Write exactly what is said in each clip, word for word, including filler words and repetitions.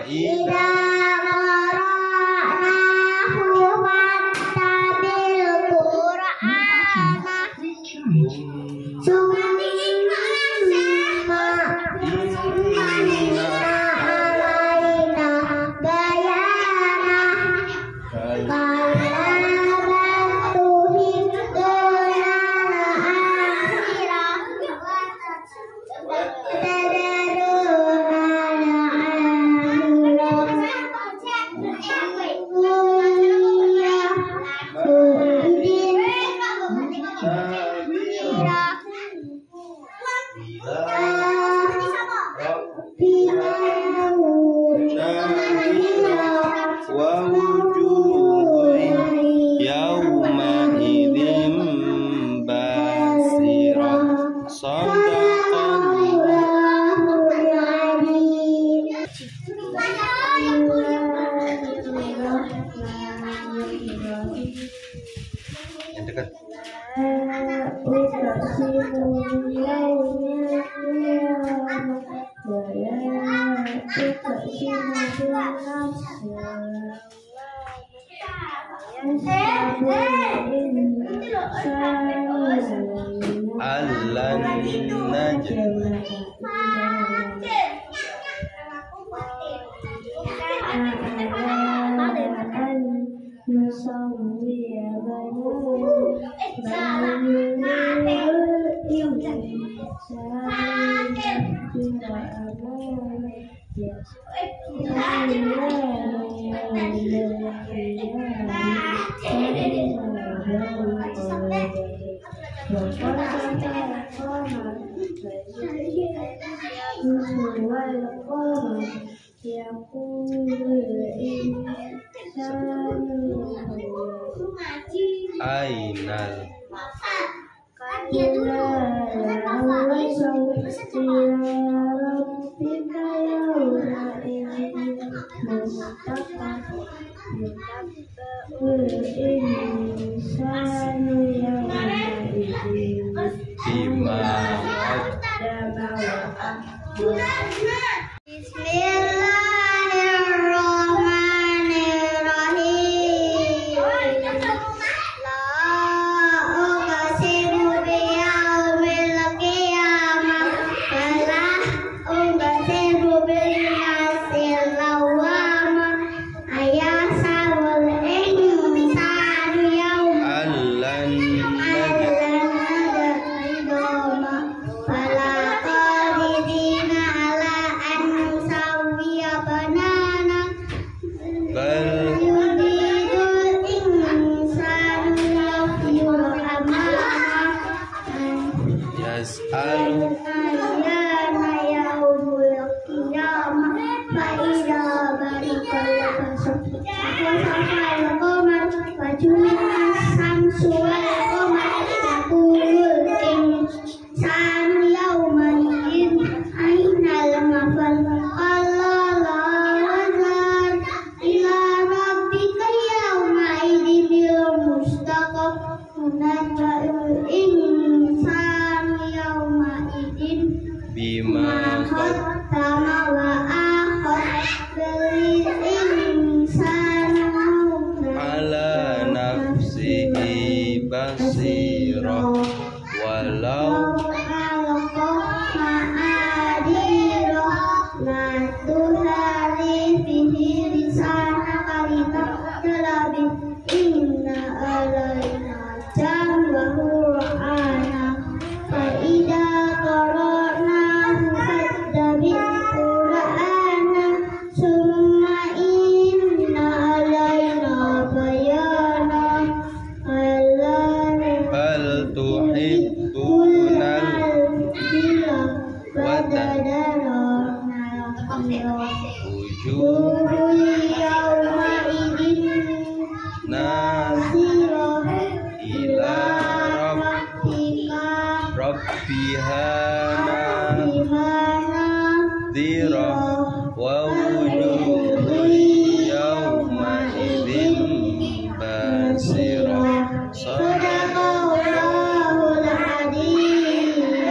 idza qara'nahu fattabil qur'ana summa inna alaina bayana yang dekat. Alan najm Ainal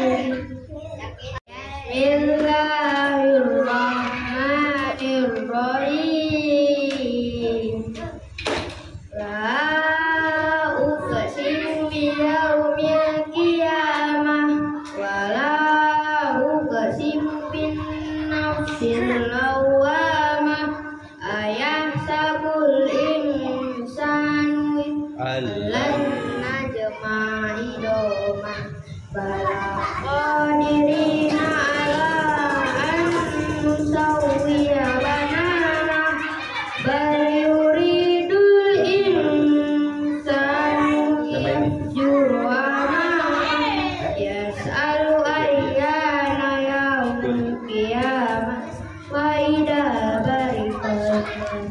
Bismillahirrahmanirrahim. lawwamah ayahsabul insanu allan najma'a idoma bala qadirina ala an nusawwiya banana bal yuridul insanu yafjuru amama yas'alu ayyana yaumul qiyamah wa idza bariqat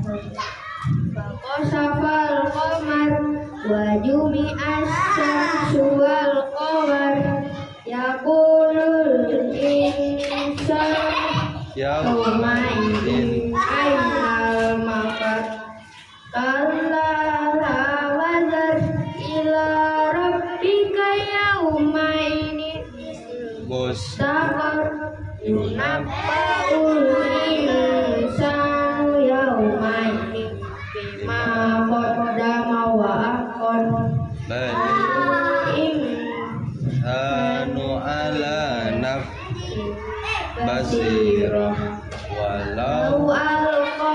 faqasafal qamar wa jumi'as syamsu wal qamar yaqulul insanu yawma idzin ainal mafar kalla la wazar ila rabbika yawma idzin mustaqar yunabba'ul insanu yawma idzin bima qaddama wa akhar bal anu ala nafsi basirah walau alqa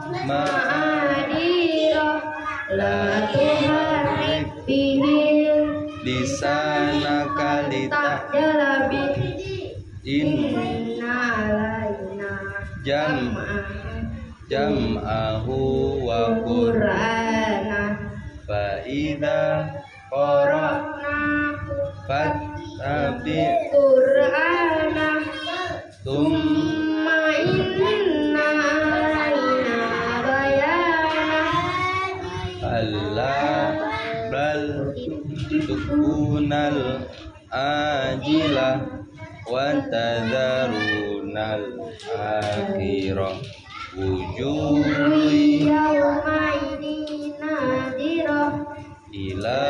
ma'adirah la tuharrik bihi lisanaka lita jalabi inna alaina jam jam'ahu wa qur'ana fa idza qara'na fattabi qur'ana thumma ma inna alaina bayana alla bal tukunal ajila wa tadharunal akhirah wujuh yawma idin nadirah ila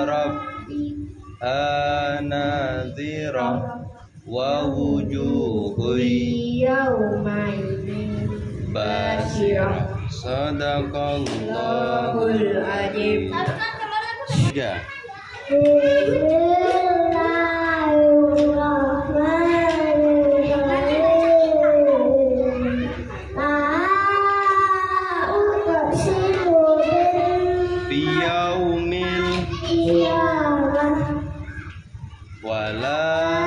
rabbiha nadhirah wa wujuh yawma idin basirah. Sadaqallahul azim. Tiga. Biyaumil wala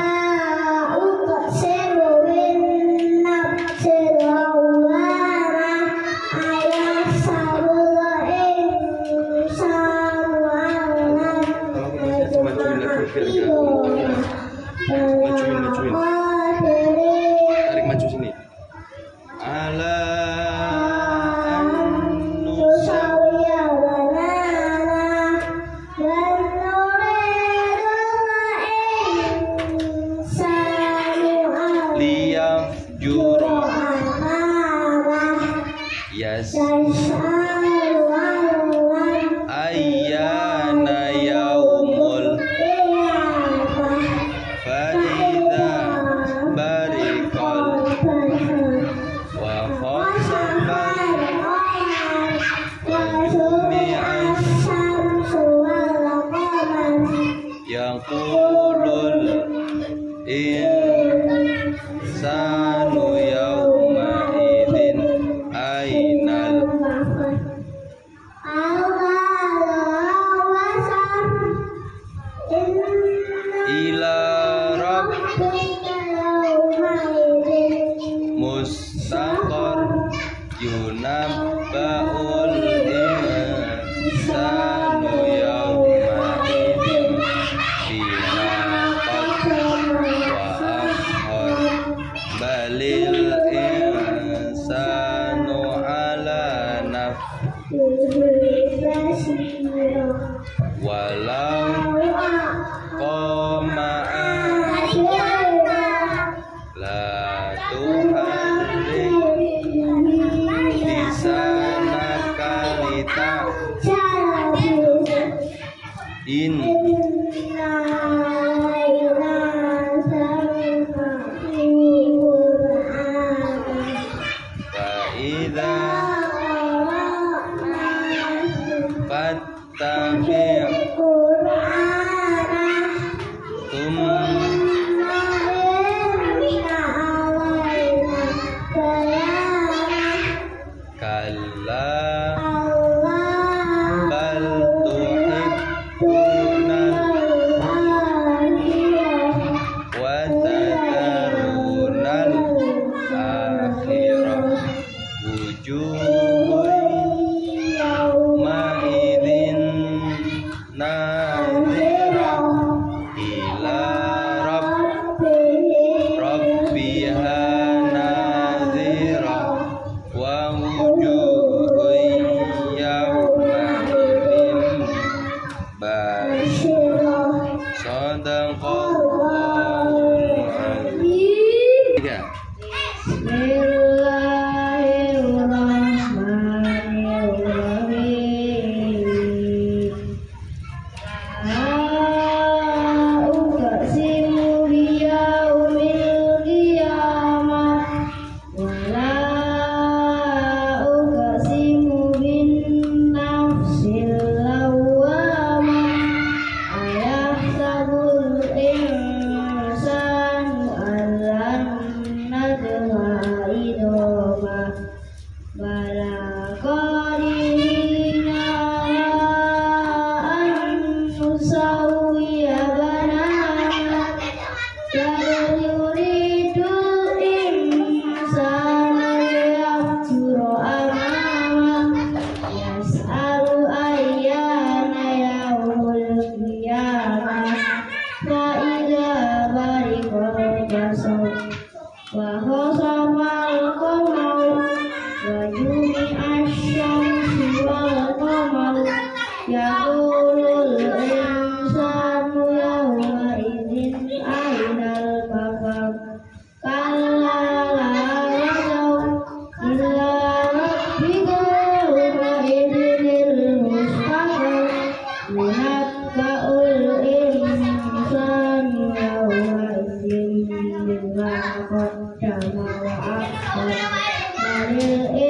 majuin majuin tarik maju sini ala anusa liyaf juro yas ayyana yaumul fa'idha barikal wa khasafal wa jumi'as yaqulul insanu yawma idin ainal ila rabb mustaqar yunabba'ul insanu yawma idin bima qaddama wa akhar balil insanu ala nafsihi walau qama la tuharrik lisanaka lita in fa idza fattabi' idoma bala qadirina an nusawiya banana bal yuridu insanu liyafjura amama yas'alu ayyana yaumul qiyamah fa idza bariqal basar wa khasafal qamar wa jumi'asy syamsu wal qamar yaqulul insanu yawma idzin ainal mafar kalla la wazar illa rabbika yawma idzinil mustaqar yunabba'ul insanu yawma idzin bima qaddama wa akhar balil